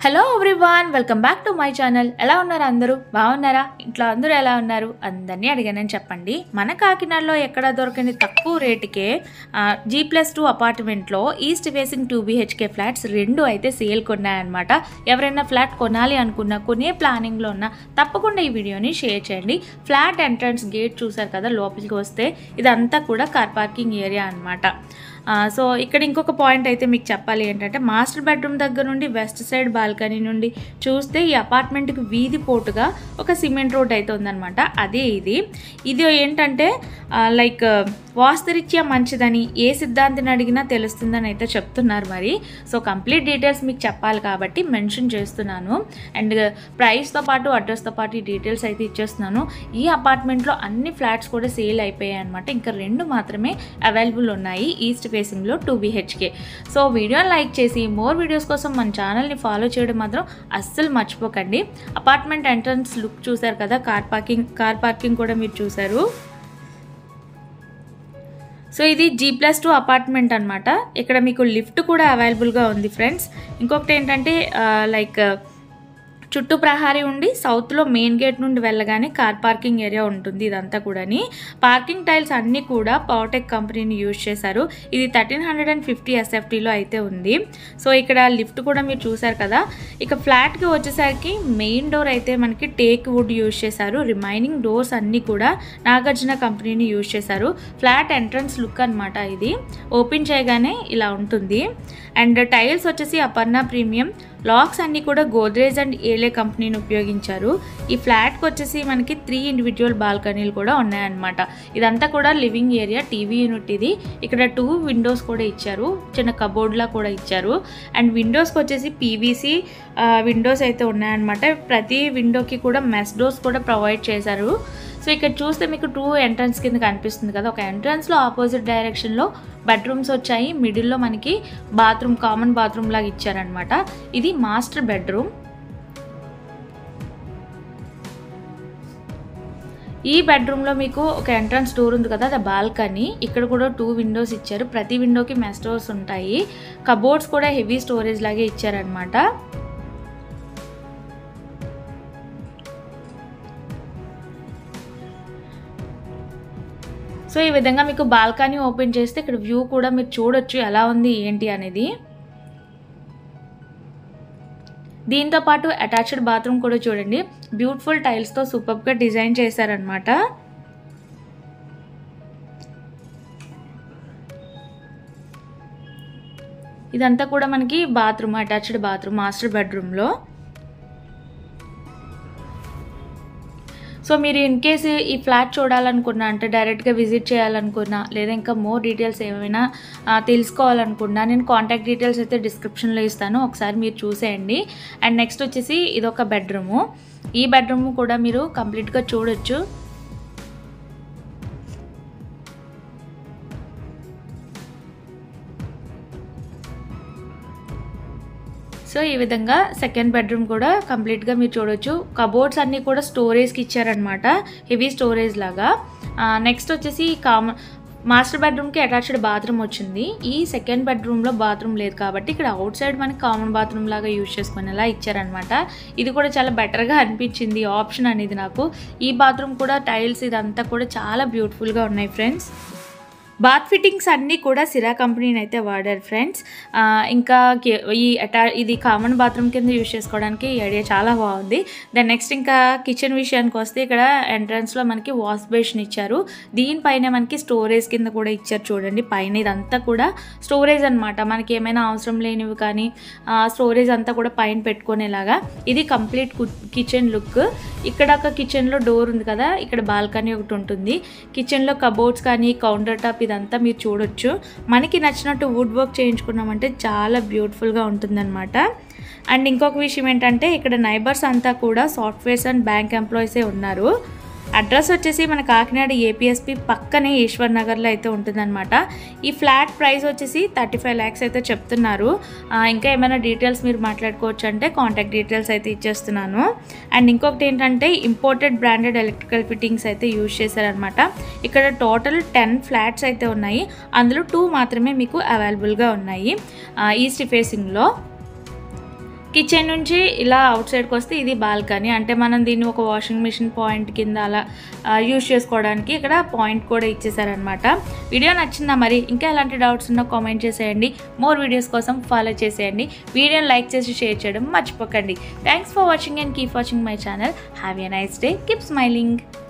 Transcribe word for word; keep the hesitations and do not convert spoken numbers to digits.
Hello everyone, welcome back to my channel. ఎలా ఉన్నారు అందరూ? బాగున్నారా? ఇంట్లో అందరూ ఎలా ఉన్నారు? అందరినీ అడిగానని చెప్పండి. మన కాకినాడలో ఎక్కడ దొరకని తక్కువ రేటుకే జీ ప్లస్ టూ అపార్ట్మెంట్లో east facing two BHK flats రెండు అయితే సేల్ కొన్నాయన్నమాట. ఎవరైనా ఫ్లాట్ కొనాలి అనుకున్నా, కొనే ప్లానింగ్లో ఉన్నా తప్పకుండా ఈ వీడియోని షేర్ చేయండి. ఫ్లాట్ ఎంట్రన్స్ గేట్ చూసారు కదా, లోపలికి వస్తే ఇదంతా కూడా కార్ పార్కింగ్ ఏరియా అనమాట. సో ఇక్కడ ఇంకొక పాయింట్ అయితే మీకు చెప్పాలి ఏంటంటే, మాస్టర్ బెడ్రూమ్ దగ్గర నుండి వెస్ట్ సైడ్ బాల్కనీ నుండి చూస్తే ఈ అపార్ట్మెంట్కి వీధి పోటుగా ఒక సిమెంట్ రోడ్ అయితే ఉందన్నమాట. అదే ఇది ఇది ఏంటంటే లైక్ వాస్తురీత్యా మంచిదని ఏ సిద్ధాంతిని అడిగినా తెలుస్తుందని అయితే చెప్తున్నారు. మరి సో కంప్లీట్ డీటెయిల్స్ మీకు చెప్పాలి కాబట్టి మెన్షన్ చేస్తున్నాను. అండ్ ప్రైస్తో పాటు అడ్రస్తో పాటు ఈ డీటెయిల్స్ అయితే ఇచ్చేస్తున్నాను. ఈ అపార్ట్మెంట్లో అన్ని ఫ్లాట్స్ కూడా సేల్ అయిపోయాయి అనమాట. ఇంకా రెండు మాత్రమే అవైలబుల్ ఉన్నాయి ఈస్ట్ ఫేసింగ్లో టూ బీహెచ్కే. సో వీడియోని లైక్ చేసి మోర్ వీడియోస్ కోసం మన ఛానల్ని ఫాలో చేయడం మాత్రం అస్సలు మర్చిపోకండి. అపార్ట్మెంట్ ఎంట్రన్స్ లుక్ చూసారు కదా, కార్ పార్కింగ్ కార్ పార్కింగ్ కూడా మీరు చూసారు. సో ఇది జీ ప్లస్ టూ అపార్ట్మెంట్ అనమాట. ఇక్కడ మీకు లిఫ్ట్ కూడా అవైలబుల్గా ఉంది ఫ్రెండ్స్. ఇంకొకటి ఏంటంటే లైక్ చుట్టూ ప్రహారీ ఉండి సౌత్లో మెయిన్ గేట్ నుండి వెళ్ళగానే కార్ పార్కింగ్ ఏరియా ఉంటుంది. ఇదంతా కూడాని పార్కింగ్ టైల్స్ అన్నీ కూడా పవర్టెక్ కంపెనీని యూజ్ చేశారు. ఇది థర్టీన్ హండ్రెడ్ అండ్ ఫిఫ్టీ ఎస్ఎఫ్టీలో అయితే ఉంది. సో ఇక్కడ లిఫ్ట్ కూడా మీరు చూసారు కదా. ఇక ఫ్లాట్కి వచ్చేసరికి మెయిన్ డోర్ అయితే మనకి టేక్ వుడ్ యూజ్ చేశారు. రిమైనింగ్ డోర్స్ అన్నీ కూడా నాగార్జున కంపెనీని యూజ్ చేశారు. ఫ్లాట్ ఎంట్రన్స్ లుక్ అనమాట. ఇది ఓపెన్ చేయగానే ఇలా ఉంటుంది. అండ్ టైల్స్ వచ్చేసి అపర్ణ ప్రీమియం. లాక్స్ అన్నీ కూడా గోద్రేజ్ అండ్ ఏలే కంపెనీని ఉపయోగించారు. ఈ ఫ్లాట్కి వచ్చేసి మనకి త్రీ ఇండివిజువల్ బాల్కనీలు కూడా ఉన్నాయన్నమాట. ఇదంతా కూడా లివింగ్ ఏరియా, టీవీ యూనిట్ ఇది. ఇక్కడ టూ విండోస్ కూడా ఇచ్చారు, చిన్న కబోర్డ్లా కూడా ఇచ్చారు. అండ్ విండోస్కి వచ్చేసి పీవీసీ విండోస్ అయితే ఉన్నాయన్నమాట. ప్రతి విండోకి కూడా మెస్ డోర్స్ కూడా ప్రొవైడ్ చేశారు. సో ఇక్కడ చూస్తే మీకు టూ ఎంట్రన్స్ కింద కనిపిస్తుంది కదా. ఒక ఎంట్రన్స్లో ఆపోజిట్ డైరెక్షన్లో బెడ్రూమ్స్ వచ్చాయి. మిడిల్లో మనకి బాత్రూమ్, కామన్ బాత్రూమ్ లాగా ఇచ్చారనమాట. ఇది మాస్టర్ బెడ్రూమ్. ఈ బెడ్రూమ్లో మీకు ఒక ఎంట్రన్స్ డోర్ ఉంది కదా, అది బాల్కనీ. ఇక్కడ కూడా టూ విండోస్ ఇచ్చారు. ప్రతి విండోకి మెస్ డోర్స్ ఉంటాయి. కబోర్డ్స్ కూడా హెవీ స్టోరేజ్ లాగే ఇచ్చారనమాట. సో ఈ విధంగా మీకు బాల్కనీ ఓపెన్ చేస్తే ఇక్కడ వ్యూ కూడా మీరు చూడొచ్చు ఎలా ఉంది ఏంటి అనేది. దీంతో పాటు అటాచ్డ్ బాత్రూమ్ కూడా చూడండి, బ్యూటిఫుల్ టైల్స్తో సూపర్గా డిజైన్ చేశారనమాట. ఇదంతా కూడా మనకి బాత్రూమ్, అటాచ్డ్ బాత్రూమ్ మాస్టర్ బెడ్రూమ్లో. సో మీరు ఇన్ కేసు ఈ ఫ్లాట్ చూడాలనుకున్నా, అంటే డైరెక్ట్గా విజిట్ చేయాలనుకున్నా, లేదా ఇంకా మోర్ డీటెయిల్స్ ఏమైనా తెలుసుకోవాలనుకున్నా, నేను కాంటాక్ట్ డీటెయిల్స్ అయితే డిస్క్రిప్షన్లో ఇస్తాను, ఒకసారి మీరు చూసేయండి. అండ్ నెక్స్ట్ వచ్చేసి ఇదొక బెడ్రూము. ఈ బెడ్రూమ్ కూడా మీరు కంప్లీట్గా చూడొచ్చు. సో ఈ విధంగా సెకండ్ బెడ్రూమ్ కూడా కంప్లీట్గా మీరు చూడొచ్చు. కబోర్డ్స్ అన్నీ కూడా స్టోరేజ్కి ఇచ్చారనమాట, హెవీ స్టోరేజ్ లాగా. నెక్స్ట్ వచ్చేసి కామన్ మాస్టర్ బెడ్రూమ్కి అటాచ్డ్ బాత్రూమ్ వచ్చింది. ఈ సెకండ్ బెడ్రూమ్లో బాత్రూమ్ లేదు కాబట్టి ఇక్కడ అవుట్ సైడ్ మనకి కామన్ బాత్రూమ్ లాగా యూజ్ చేసుకునేలా ఇచ్చారనమాట. ఇది కూడా చాలా బెటర్గా అనిపించింది ఆప్షన్ అనేది నాకు. ఈ బాత్రూమ్ కూడా టైల్స్ ఇదంతా కూడా చాలా బ్యూటిఫుల్గా ఉన్నాయి ఫ్రెండ్స్. బాత్ ఫిట్టింగ్స్ అన్నీ కూడా సిరా కంపెనీని అయితే వాడారు ఫ్రెండ్స్. ఇంకా ఈ అటా ఇది కామన్ బాత్రూమ్ కింద యూజ్ చేసుకోవడానికి ఈ ఐడియా చాలా బాగుంది. దెన్ నెక్స్ట్ ఇంకా కిచెన్ విషయానికి వస్తే ఇక్కడ ఎంట్రన్స్లో మనకి వాష్ బేసిన్ ఇచ్చారు. దీనిపైన మనకి స్టోరేజ్ కింద కూడా ఇచ్చారు చూడండి. పైన ఇదంతా కూడా స్టోరేజ్ అనమాట. మనకి ఏమైనా అవసరం లేనివి కానీ స్టోరేజ్ అంతా కూడా పైన పెట్టుకునేలాగా. ఇది కంప్లీట్ కిచెన్ లుక్. ఇక్కడ ఒక కిచెన్లో డోర్ ఉంది కదా, ఇక్కడ బాల్కనీ ఒకటి ఉంటుంది. కిచెన్లో కబోర్డ్స్ కానీ కౌంటర్ టాప్ ఇదంతా మీరు చూడొచ్చు. మనకి నచ్చినట్టు వుడ్ వర్క్ చేయించుకున్నామంటే చాలా బ్యూటిఫుల్గా ఉంటుందన్నమాట. అండ్ ఇంకొక విషయం ఏంటంటే, ఇక్కడ నైబర్స్ అంతా కూడా సాఫ్ట్వేర్స్ అండ్ బ్యాంక్ ఎంప్లాయీసే ఉన్నారు. అడ్రస్ వచ్చేసి మన కాకినాడ ఏపీఎస్పీ పక్కనే ఈశ్వర్ నగర్లో అయితే ఉంటుందన్నమాట. ఈ ఫ్లాట్ ప్రైస్ వచ్చేసి థర్టీ ఫైవ్ ల్యాక్స్ అయితే చెప్తున్నారు. ఇంకా ఏమైనా డీటెయిల్స్ మీరు మాట్లాడుకోవచ్చు అంటే కాంటాక్ట్ డీటెయిల్స్ అయితే ఇచ్చేస్తున్నాను. అండ్ ఇంకొకటి ఏంటంటే, ఇంపోర్టెడ్ బ్రాండెడ్ ఎలక్ట్రికల్ ఫిట్టింగ్స్ అయితే యూజ్ చేశారనమాట. ఇక్కడ టోటల్ టెన్ ఫ్లాట్స్ అయితే ఉన్నాయి, అందులో టూ మాత్రమే మీకు అవైలబుల్గా ఉన్నాయి ఈస్ట్ ఫేసింగ్లో. కిచెన్ నుంచి ఇలా అవుట్ సైడ్కి వస్తే ఇది బాల్కనీ. అంటే మనం దీన్ని ఒక వాషింగ్ మిషన్ పాయింట్ కింద అలా యూజ్ చేసుకోవడానికి ఇక్కడ పాయింట్ కూడా ఇచ్చేసారనమాట. వీడియో నచ్చిందా మరి? ఇంకా ఎలాంటి డౌట్స్ ఉన్నా కామెంట్ చేసేయండి. మోర్ వీడియోస్ కోసం ఫాలో చేసేయండి. వీడియోని లైక్ చేసి షేర్ చేయడం మర్చిపోకండి. Thanks for watching and keep watching my channel. Have a nice day. Keep smiling.